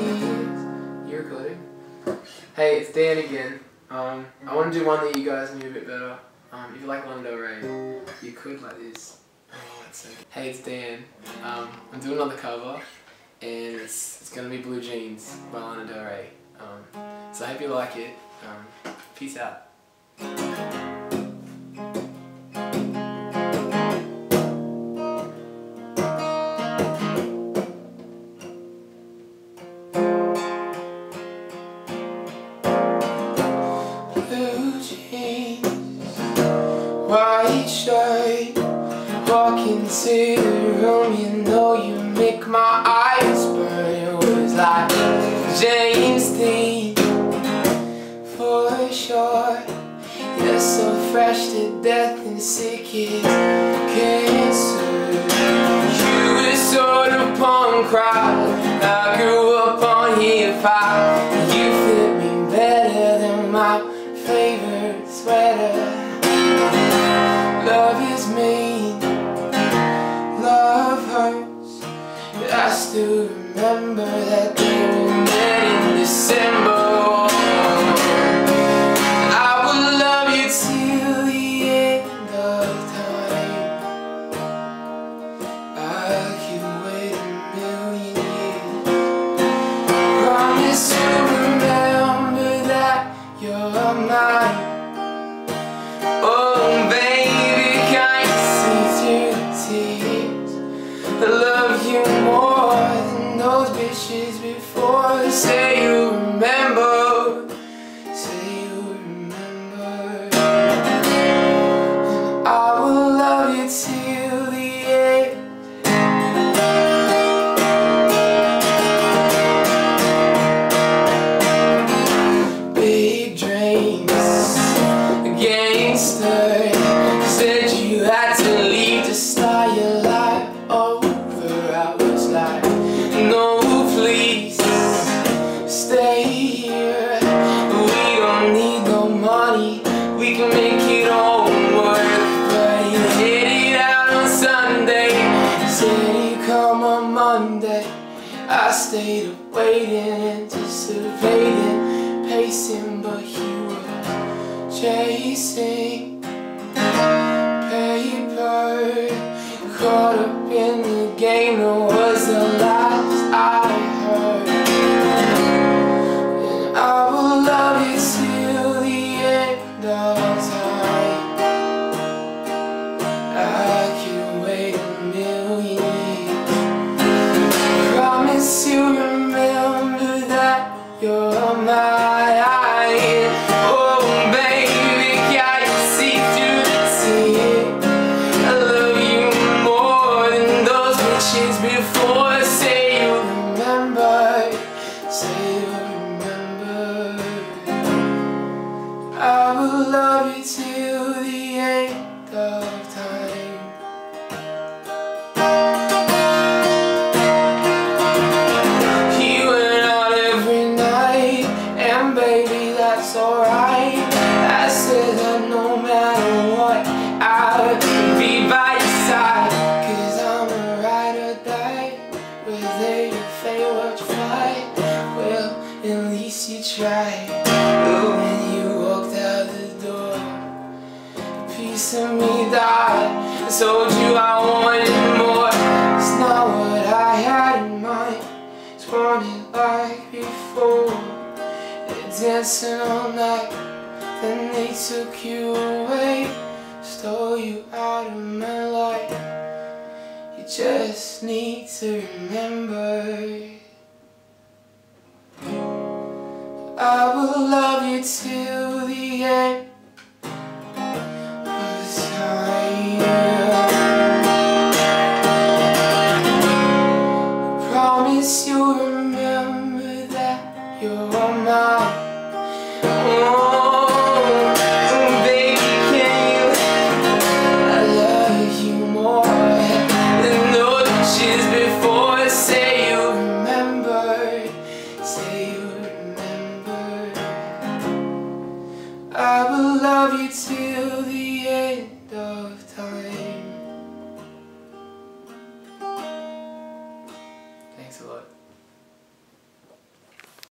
You recording? Hey, it's Dan again. I want to do one that you guys knew a bit better. If you like Lana, you could like this. Hey, it's Dan. I'm doing another cover, and it's gonna be Blue Jeans by Lana Del Rey. So I hope you like it. Peace out. Blue jeans, white shirt, walk into the room, you know you make my eyes burn. It was like James Dean, for sure. You're so fresh to death and sick as cancer. You were sort of punk rock, I grew up on hip-hop. You fit me better than my favorite sweater. Love is mean, love hurts, but I still remember that day we met in December. I will love you till the end of time. I can wait a million years. Promise to remember that you're mine. Oh baby, can't you see through the tears? I love you more than those bitches before. Say you remember, say you remember. And I will love you till the end. Big dreams, gangster, said you had to leave to start your life over. I was like, no please, stay here. We don't need no money, we can make it all work. But he headed out on Sunday, said he'd come on Monday. I stayed up waiting, anticipating, pacing, but he was chasing paper. Caught up in the game, it was the last I heard. And I will love you till the end of time. I can wait a million years. Promise you remember that you're mine. Oh baby, can you see through the tears? I love you more than those bitches before. Say you remember, say you remember. I will love you till the end of time. He went out every night, and baby, that's alright. I said that no matter what, I would be by your side. Cause I'm a ride or die, whether you fail or try. Well, at least you tried. When you walked out the door, a piece of me died. I told you I wanted more. It's not what I had in mind. Just wanted like before. They're dancing all night, then they took you away, stole you out of my life. You just need to remember. I will love you till the end of time. I promise you'll remember that you're mine.